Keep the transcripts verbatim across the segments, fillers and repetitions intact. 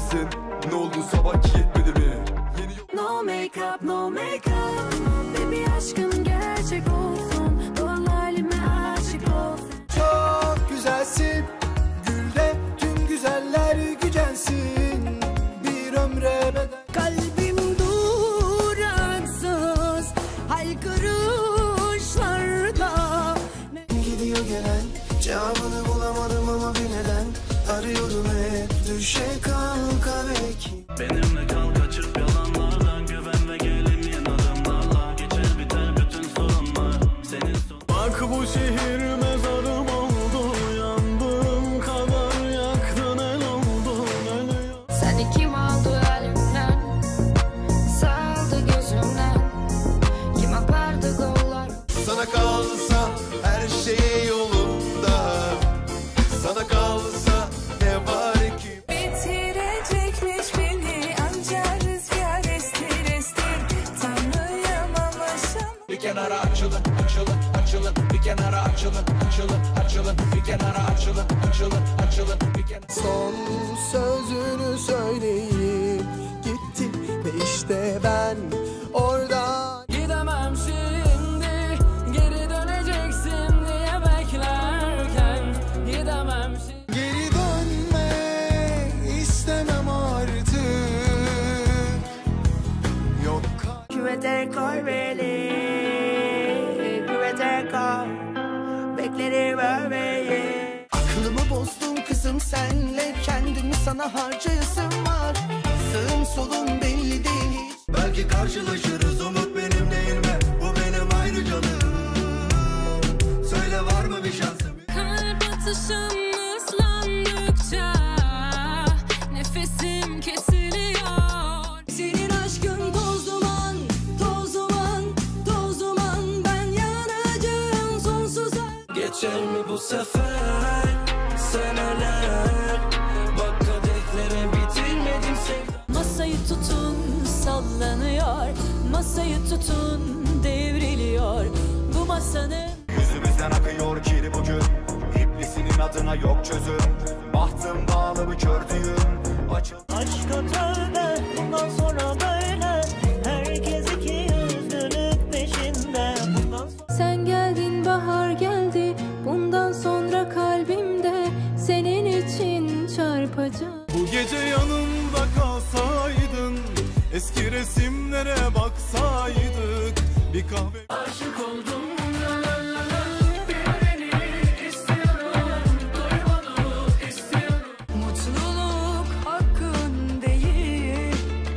misin? Ne oldu sabahki yetmedi mi? Yeni... No make up, no make up. Baby aşkım gerçek olsun. Doğal halime aşık olsun. Çok güzelsin. Gülde tüm güzeller gücensin. Bir ömre bedel. Kalbim duraksız haykırışlarda. Gidiyor gelen cevabını bulamadım ama bir neden. Arıyorum hep düşe kalka belki. Benimle kal kaçıp yalanlardan güven ve gelin yeni adımlarla. Geçer biter bütün sorunlar senin son. Bak bu şehir mezarım oldu. Yandığım kadar yaktın el oldu. Seni kim aldı elimden? Saldı gözümden. Kim apardı kollar? Sana kalsa her şey yolunda. Sana kalsa ne var ki? Bitirecekmiş beni ancak rüzgar estir estir. Tanrıyım alaşım. Bir kenara açılın, açılın, açılın. Bir kenara açılın, açılın, açılın. Bir kenara açılın, açılın, açılın. Bir kenara. Son sözünü söyleyip gitti ve işte ben orada. Gidemem şimdi, geri döneceksin diye beklerken. Gidemem şimdi. Geri dönme istemem artık. Yok Küvete koy beni, küvete koy. Beklerim ölmeyi. aklımı bozdun kızım senle. Kendimi sana harcayasım var. Sağım solum belli değil. Belki karşılaşırız, umut benim değil mi? Bu benim ayrı canım. Söyle var mı bir şansım? Kalp atışım ıslandıkça nefesim kesiliyor. Senin aşkın toz duman, toz duman, toz duman. Ben yanacağım sonsuza. Geçer mi bu sefer seneler? Bak kadehlere bitirmedim sevda. Masayı tutun sallanıyor. Masayı tutun devriliyor. Bu masanın Yüzümüzden akıyor kiri bugün. İblisinin adına yok çözüm. Bahtım bağlı bir kör düğüm. Açıl. Aşka tövbe bundan sonra böyle. Herkes iki yüzlülük peşinde. Bundan sonra sen geldin, bahar geldi. Bundan sonra kalbimde senin için çarpacağım. Bu gece yanımda kalsaydın, eski resimlere baksaydık, bir kahve. aşık oldum. La la la la. Bilmeni istiyorum. Duymanı istiyorum. Mutluluk hakkın değil,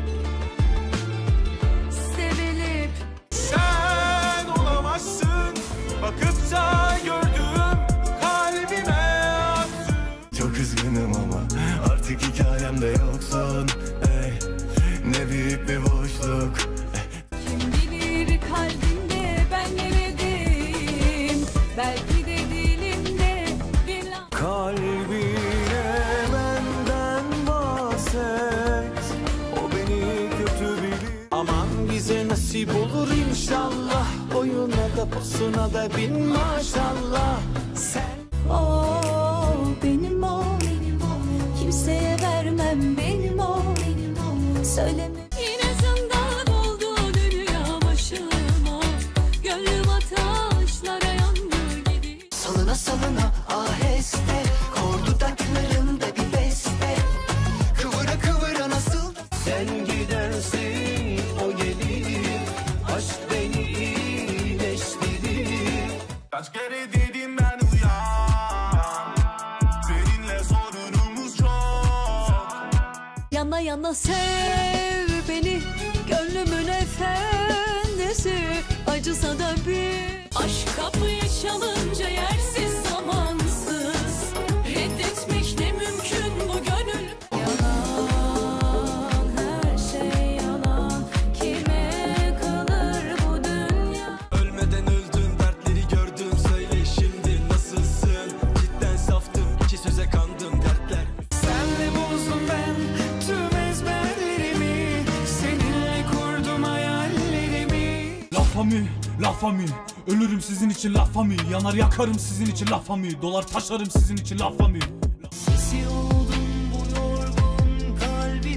sevilip. Sen olamazsın, bakıpça gördüm, kalbime attın. Çok üzgünüm ama artık hikayemde yoksun. Ey, ne büyük bir boşluk. Kim bilir kalbimde ben ne dedim. Belki de dilimde bir laf. Kalbine benden bahset. O beni kötü bilir. Aman bize nasip olur inşallah. Oyuna da posuna da bin maşallah. Sen O benim o, kimseye vermem benim o. Söyleme. Yine zindana doldu dünya başıma. Gönlüm ateşlere yandı gibi. Salına salına aheste. Kordu daklarında bir beste. Kıvıra kıvıra nasıl da. sen gidersin o gelir. Aşk beni iyileştirir. Kaç kere dedim ben uyan, seninle sorunumuz çok. Yana yana sev beni, gönlümün efendisi. Acısa da bir aşk kapıyı çalınca yersiz zamansız. Reddetmek ne mümkün bu gönül. Yalan, her şey yalan. Kime kalır bu dünya? Ölmeden öldün, dertleri gördün. Söyle şimdi nasılsın? Cidden saftım, iki söze kandım dertler. Senle bozdum ben tüm ezberlerimi. Seninle kurdum hayallerimi. La famille, la famille. Ölürüm sizin için la famille. Yanar yakarım sizin için la famille. Dolar taşarım sizin için la famille. Sesi oldum bu yorgun kalbim.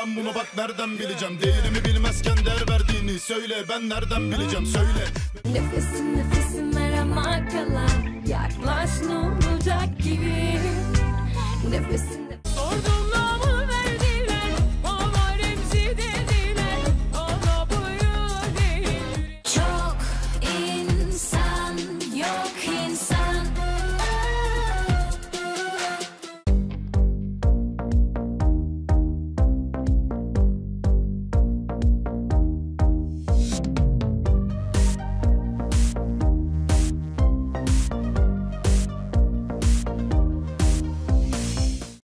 ben bunu bak nereden bileceğim? Değerimi bilmezken değer verdiğini söyle, ben nereden bileceğim söyle. Nefesim nefesim arama kala, yaklaş ne olacak gibi. Nefesim